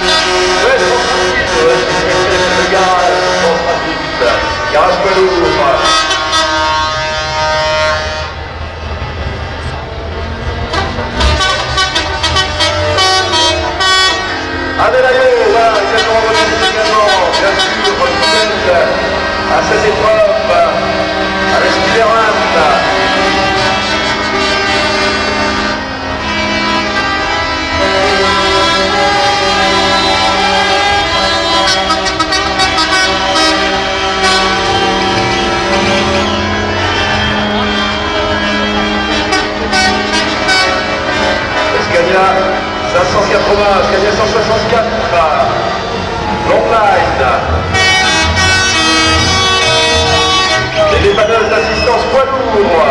Ouais, le garage, garage poids lourd. Adelaide, voilà, également remercie également, bien sûr, Fidèle à cette épreuve, à l'Espérance. Scania 580, Scania 164, Longline. Et les panneaux d'assistance poids lourd.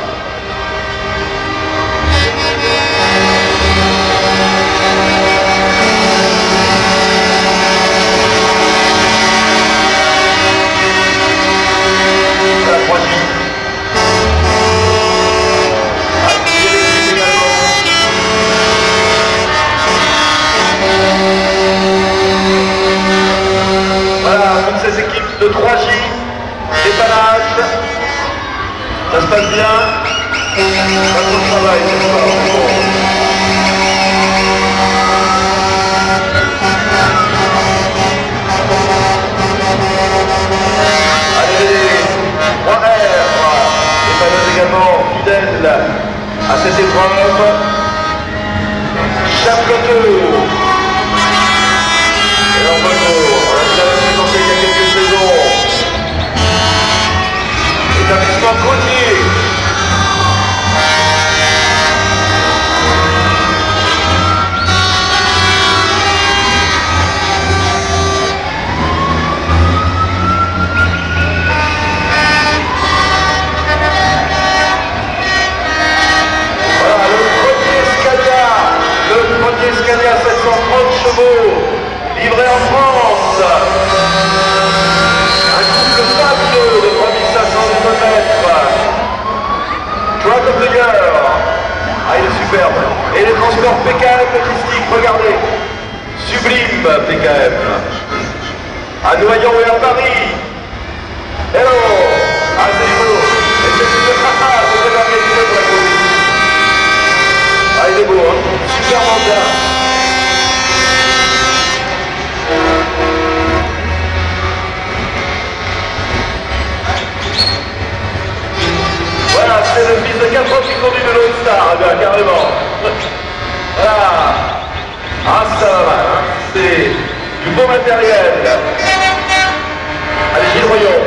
La 3J. Ces équipes de 3J, dépannage, ça se passe bien, pas trop de travail, c'est bon. Allez, 3R, dépannage également fidèle à cette épreuve, Chapeau. Et en retour, on a déjà présenté il y a quelques saisons. Établissement côtier. Voilà, le premier Scania 730 chevaux. Livré en France, un couple fabuleux de 3500 km. Truck of the Year. Ah, il est superbe. Et les transports PKF logistiques, regardez. Sublime PKF. À Noyon et à Paris. Hello. Ah, c'est rigolo. Et c'est très organisé pour la Covid. Ah, il est beau, hein. Superment bien. Voilà, c'est le fils de 4 ans qui conduit de l'All Star, bien, carrément. Voilà. Ah, ça va mal, hein. C'est du beau matériel. Allez, Gilles Royon.